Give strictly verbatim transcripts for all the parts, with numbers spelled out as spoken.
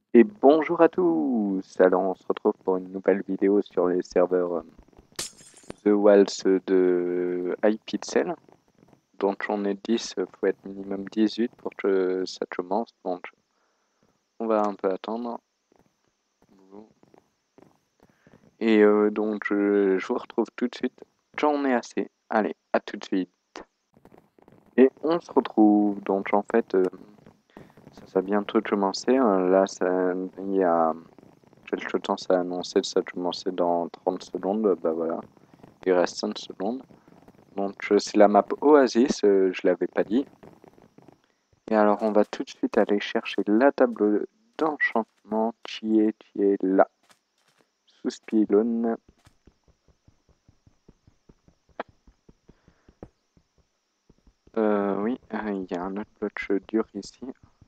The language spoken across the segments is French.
Et bonjour à tous! Alors on se retrouve pour une nouvelle vidéo sur les serveurs euh, The Waltz de iPixel. Donc j'en ai dix, il faut être minimum dix-huit pour que ça commence. Donc on va un peu attendre. Et euh, donc je, je vous retrouve tout de suite. J'en ai assez. Allez, à tout de suite. Et on se retrouve. Donc en fait, euh, ça va bientôt commencer. Hein. Là, ça, il y a quelque temps, ça a annoncé que ça commençait dans trente secondes. Bah voilà. Il reste cinq secondes. Donc c'est la map Oasis, euh, je l'avais pas dit. Et alors on va tout de suite aller chercher la table d'enchantement qui est, qui est là, sous ce pylône. Euh, oui, il y a un autre bloc dur ici.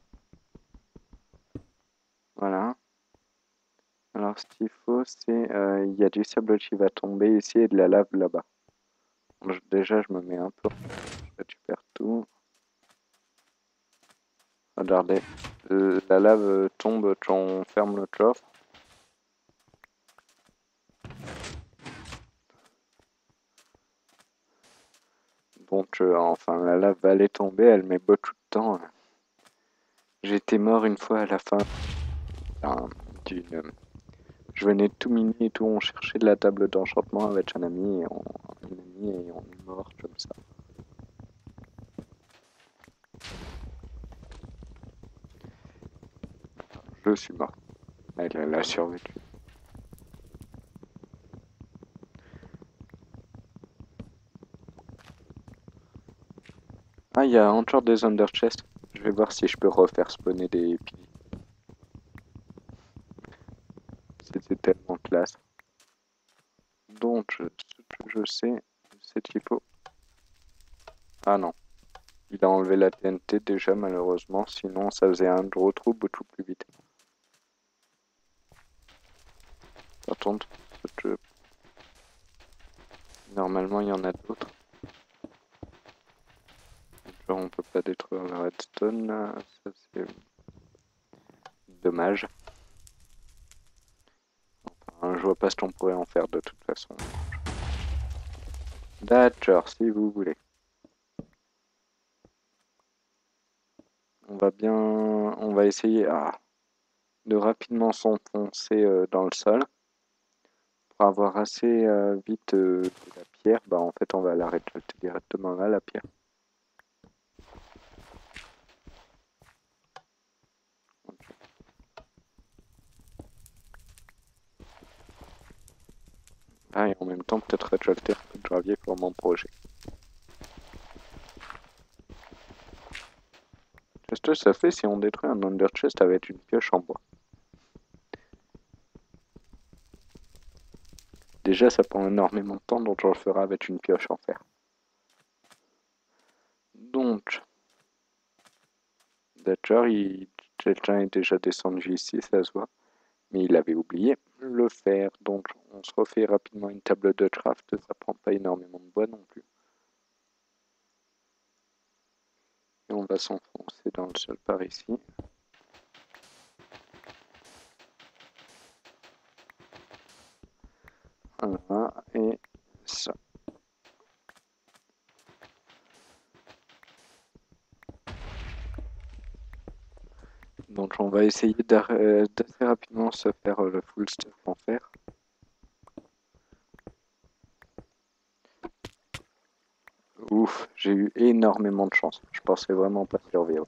Voilà. Alors ce qu'il faut, c'est euh, il y a du sable qui va tomber ici et de la lave là-bas. Déjà je me mets un peu, je récupère tout. Regardez, la lave tombe quand on ferme le coffre. Donc euh, enfin la lave va aller tomber, elle met beaucoup de temps. Hein. J'étais mort une fois à la fin enfin, d'une... Je venais de tout miner et tout, on cherchait de la table d'enchantement avec un ami et on, un ami et on est mort comme ça. Je suis mort. Elle, elle a survécu. Ah, il y a encore des under chests. Je vais voir si je peux refaire spawner des piliers. C'était tellement classe. Donc, ce que je sais, c'est qu'il faut... Ah non. Il a enlevé la T N T déjà, malheureusement. Sinon, ça faisait un gros trou beaucoup plus vite. Par contre, je... normalement, il y en a d'autres. Genre, on peut pas détruire le redstone. Ça, c'est dommage. Enfin, je vois pas ce qu'on pourrait en faire de toute façon. D'accord, si vous voulez. On va bien... On va essayer ah, de rapidement s'enfoncer euh, dans le sol. Pour avoir assez euh, vite euh, de la pierre, bah en fait on va la récolter directement là, la pierre. Okay. Ah, et en même temps peut-être récolter un peu de gravier pour mon projet. Qu'est-ce que ça fait si on détruit un under chest avec une pioche en bois? Déjà ça prend énormément de temps, donc je le ferai avec une pioche en fer. Donc, d'accord, il... quelqu'un est déjà descendu ici, ça se voit. Mais il avait oublié le fer, donc on se refait rapidement une table de craft, ça prend pas énormément de bois non plus. Et on va s'enfoncer dans le sol par ici. Voilà, et ça. Donc on va essayer d'assez rapidement se faire le full stuff en fer. Ouf, j'ai eu énormément de chance. Je pensais vraiment pas survivre.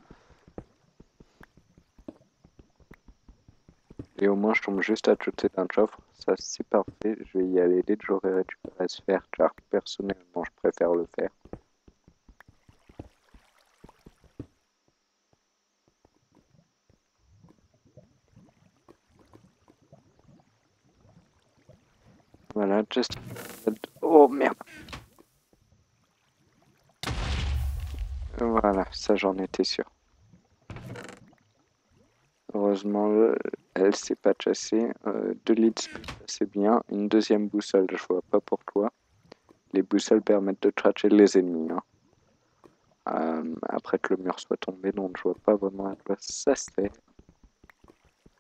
Et au moins je tombe juste à côté d'un coffre. Ça c'est parfait. Je vais y aller dès que j'aurai récupéré ce fer, car personnellement je préfère le fer. Voilà, just... Oh merde! Voilà, ça j'en étais sûr. Heureusement, euh, elle s'est pas chassée. Euh, deux leads, c'est bien. Une deuxième boussole, je vois pas pourquoi. Les boussoles permettent de tracher les ennemis. Hein. Euh, après que le mur soit tombé, donc je vois pas vraiment à quoi ça sert.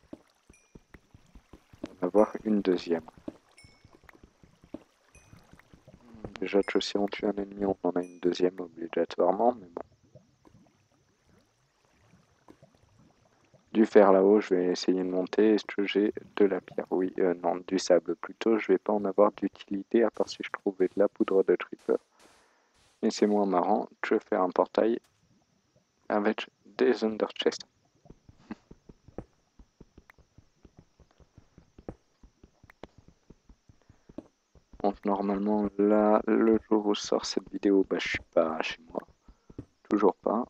avoir une deuxième. Déjà que si on tue un ennemi, on en a une deuxième obligatoirement, mais bon. Du fer là-haut, je vais essayer de monter. Est-ce que j'ai de la pierre? Oui, euh, non, du sable plutôt. Je vais pas en avoir d'utilité à part si je trouvais de la poudre de creeper. Mais c'est moins marrant que faire un portail avec des under chests. Donc normalement là, le jour où sort cette vidéo, bah je suis pas chez moi. Toujours pas.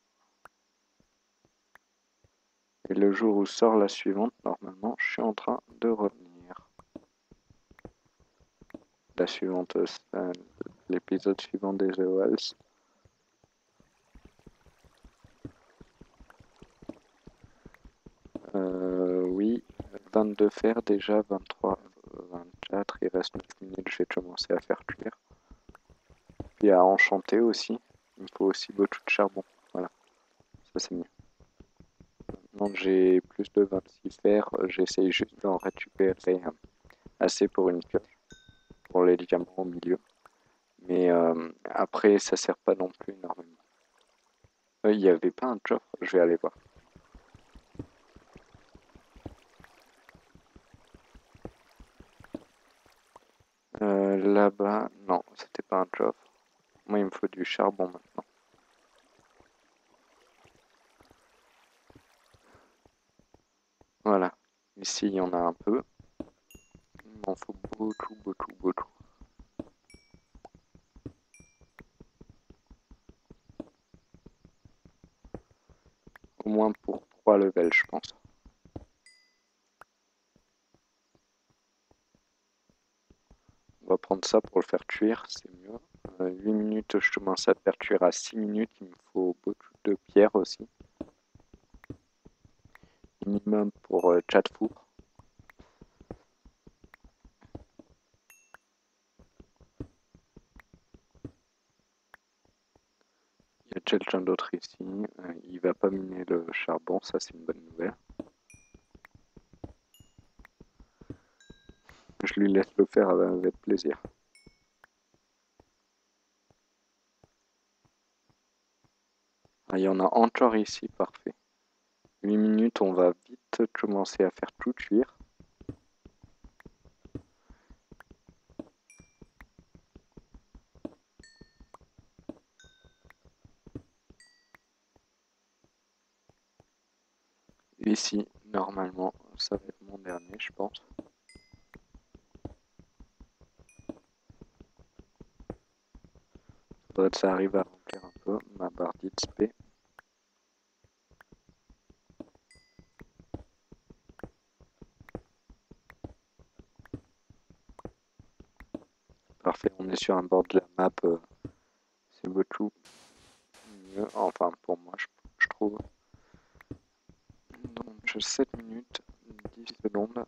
Et le jour où sort la suivante, normalement, je suis en train de revenir. La suivante, euh, l'épisode suivant des The Walls. Euh, oui, vingt-deux fer déjà, vingt-trois, vingt-quatre, il reste neuf minutes, je vais commencer à faire cuire. Puis à enchanter aussi, il me faut aussi beaucoup de charbon, voilà, ça c'est mieux. Maintenant que j'ai plus de vingt-six fer, j'essaye juste d'en récupérer assez pour une pioche, pour les diamants au milieu. Mais euh, après, ça sert pas non plus énormément. Il n'y avait pas un coffre, je vais aller voir. Euh, Là-bas, non, c'était pas un coffre. Moi, il me faut du charbon maintenant. Voilà, ici, il y en a un peu. Il m'en faut beaucoup, beaucoup, beaucoup. Au moins pour trois levels, je pense. On va prendre ça pour le faire cuire, c'est mieux. Euh, huit minutes, je commence à faire cuire à six minutes. Il me faut beaucoup de pierres aussi. Minimum pour euh, quatre fours. Il y a quelqu'un d'autre ici. Euh, il va pas miner le charbon, ça c'est une bonne nouvelle. Je lui laisse le faire avec plaisir. Ah, il y en a encore ici, parfait. huit minutes, on va vite commencer à faire tout cuire. Ici, normalement, ça va être mon dernier, je pense. Faudrait que ça arrive à remplir un peu ma barre d'X P. Parfait, on est sur un bord de la map, euh, c'est beaucoup mieux, enfin pour moi je, je trouve. Donc sept minutes, dix secondes.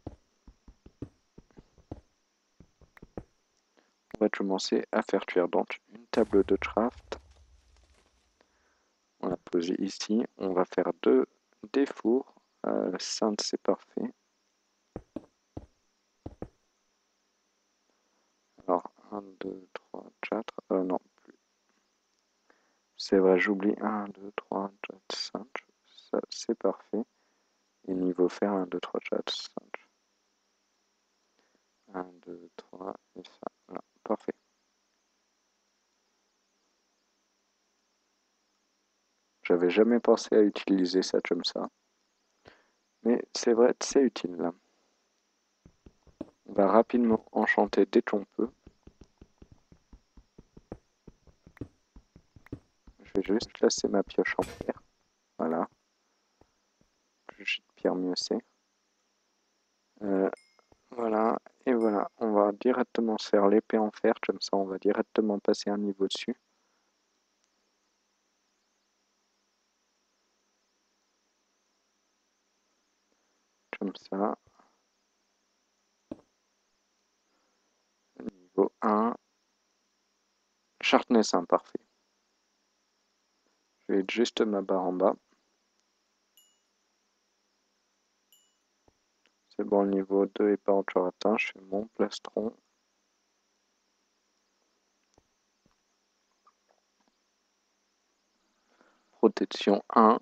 On va commencer à faire cuire donc une table de craft. On l'a posée ici, on va faire deux des fours, euh, cinq c'est parfait. Alors un, deux, trois, quatre, euh, non plus. C'est vrai, j'oublie un, deux, trois, quatre, cinq, ça c'est parfait. Et niveau fer, un, deux, trois, quatre, cinq. un, deux, trois, et ça, voilà, parfait. J'avais jamais pensé à utiliser ça comme ça. Mais c'est vrai, c'est utile là. On va rapidement enchanter dès qu'on peut. Je vais juste placer ma pioche en pierre. Voilà. Plus de pierre, mieux c'est. Euh, voilà, et voilà. On va directement se faire l'épée en fer, comme ça on va directement passer un niveau dessus. Comme ça. Niveau un. Sharpness un, parfait. Je vais être juste ma barre en bas. C'est bon, le niveau deux est pas encore atteint. Je fais mon plastron. Protection un.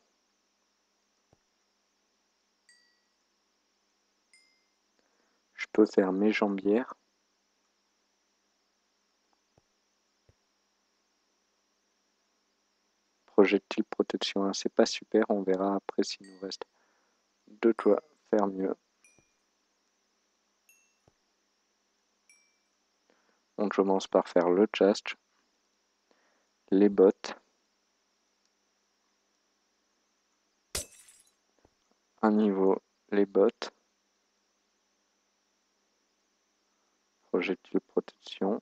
Je peux faire mes jambières. Projectile protection un, c'est pas super. On verra après s'il nous reste de quoi faire mieux. On commence par faire le chest, les bottes, un niveau les bottes, projectile protection.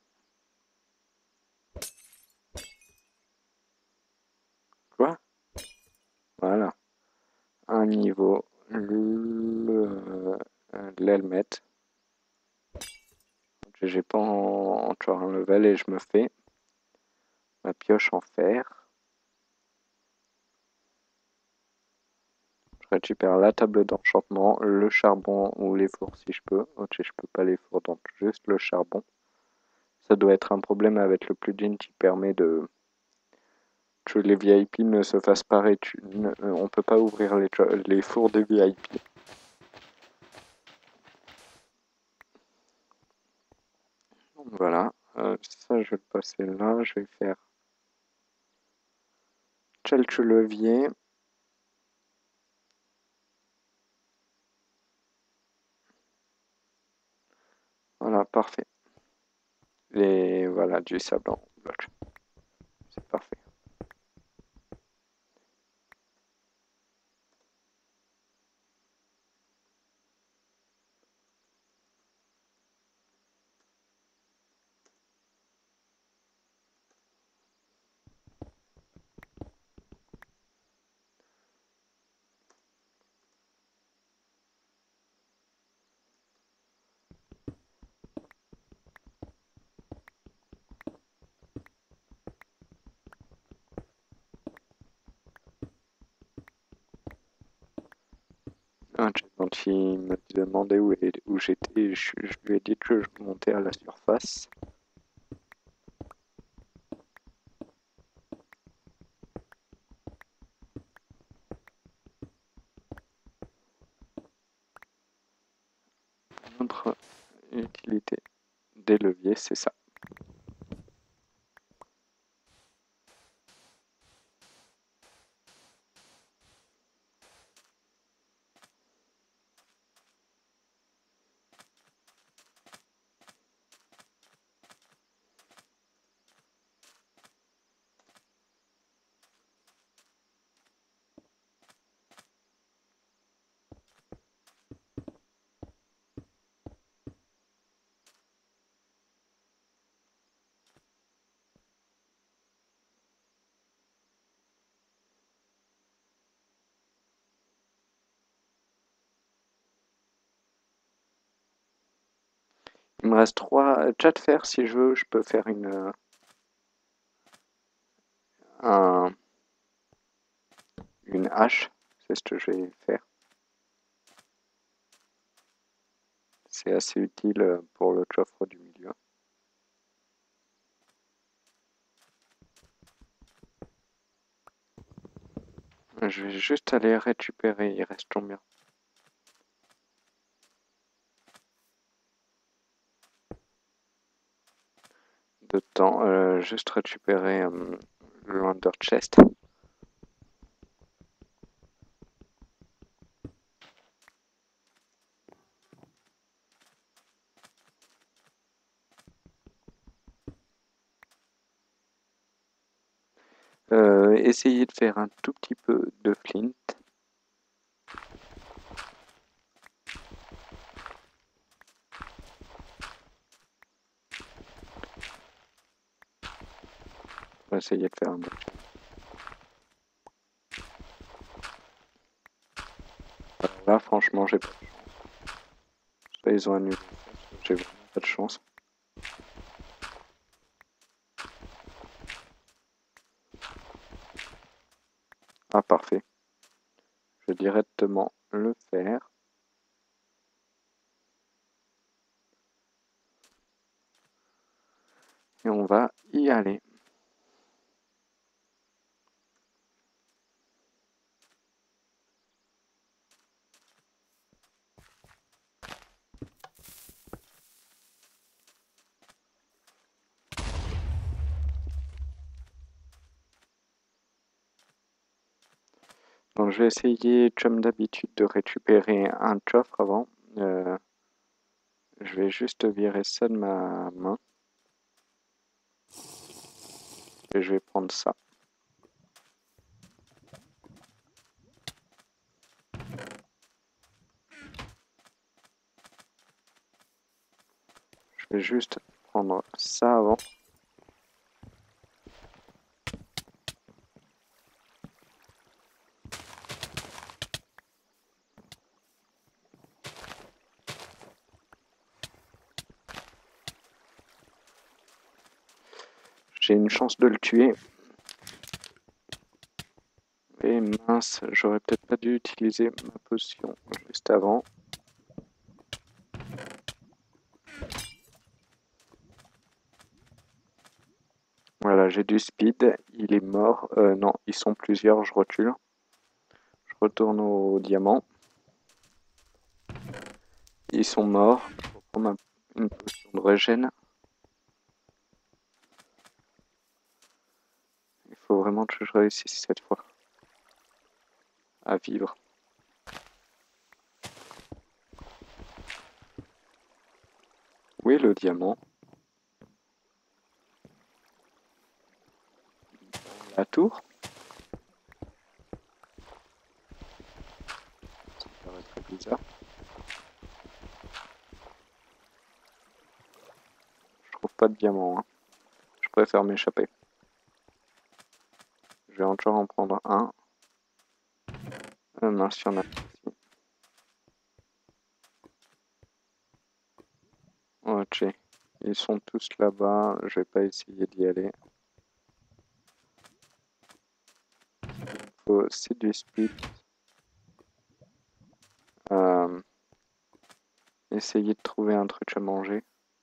Quoi? Voilà. Un niveau l'helmet. J'ai pas encore un level et je me fais ma pioche en fer. Je récupère la table d'enchantement, le charbon ou les fours si je peux. Ok, je peux pas les fours, donc juste le charbon. Ça doit être un problème avec le plugin qui permet de que les V I P ne se fassent pas rétu... On peut pas ouvrir les, les fours des V I P. Donc voilà, euh, ça je vais le passer là, je vais faire quelques leviers. Voilà, parfait. Et voilà, du sable en bloc. C'est parfait. Ah, quand il me demandait où, où j'étais, je, je lui ai dit que je montais à la surface. Notre utilité des leviers, c'est ça. Il me reste trois chats de fer si je veux, je peux faire une un, une hache, c'est ce que je vais faire. C'est assez utile pour le coffre du milieu. Je vais juste aller récupérer, il reste combien? De temps, euh, juste récupérer euh, le Under Chest. Euh, essayer de faire un tout petit peu de flint. On va essayer de faire un match. Alors là, franchement, j'ai pas de chance. Soit ils ont annulé, j'ai vraiment pas de chance. Ah, parfait. Je vais directement le faire. Et on va y aller. Donc je vais essayer, comme d'habitude, de récupérer un coffre avant. Euh, je vais juste virer ça de ma main. Et je vais prendre ça. Je vais juste prendre ça avant. J'ai une chance de le tuer. Et mince, j'aurais peut-être pas dû utiliser ma potion juste avant. Voilà, j'ai du speed, il est mort. Euh, non, ils sont plusieurs, je recule. Je retourne au diamant. Ils sont morts. Je reprends ma, une potion de régène. Il faut vraiment que je réussisse cette fois à vivre. Où est le diamant? La tour? Ça paraît très bizarre. Je trouve pas de diamant. Hein. Je préfère m'échapper. Je vais encore en prendre un. Euh, mince, il y en a ici. Ok. Ils sont tous là-bas. Je vais pas essayer d'y aller. Faut... C'est du speed. Euh... Essayer de trouver un truc à manger.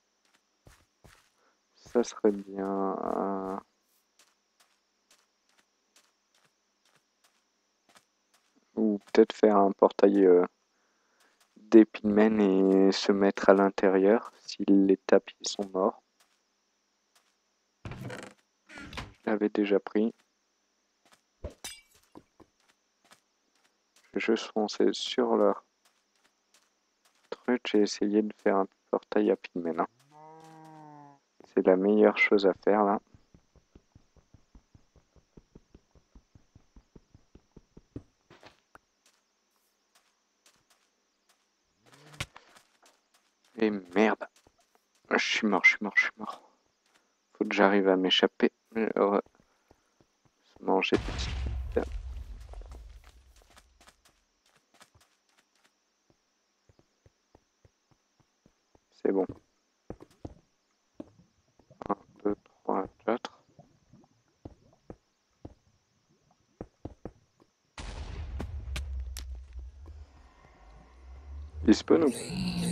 Ça serait bien. Euh... Ou peut-être faire un portail euh, d'épimène et se mettre à l'intérieur. Si les tapis sont morts. Je l'avais déjà pris. Je vais juste foncer sur leur truc et essayer de faire un portail à pigmen. Hein. C'est la meilleure chose à faire là. Et merde. Je suis mort, je suis mort, je suis mort. Faut que j'arrive à m'échapper. Euh, manger. C'est bon. un, deux, trois, quatre. Il spawn ou pas?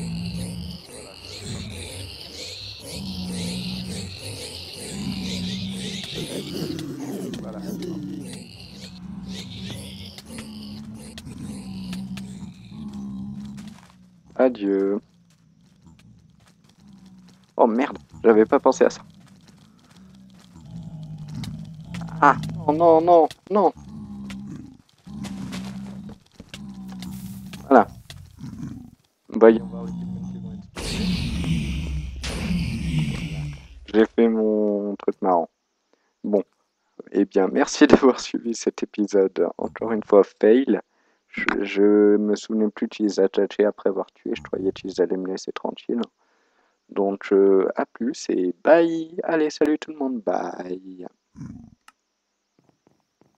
Voilà. Adieu. Oh merde, j'avais pas pensé à ça. Ah, non, non, non, non. Voilà. Voyons voir les Pikmin qui vont exploser. J'ai fait mon truc marrant. Bon, eh bien, merci d'avoir suivi cet épisode. Encore une fois, fail. Je, je me souvenais plus qu'ils attachaient après avoir tué. Je croyais qu'ils allaient me laisser tranquille. Donc, euh, à plus et bye. Allez, salut tout le monde. Bye.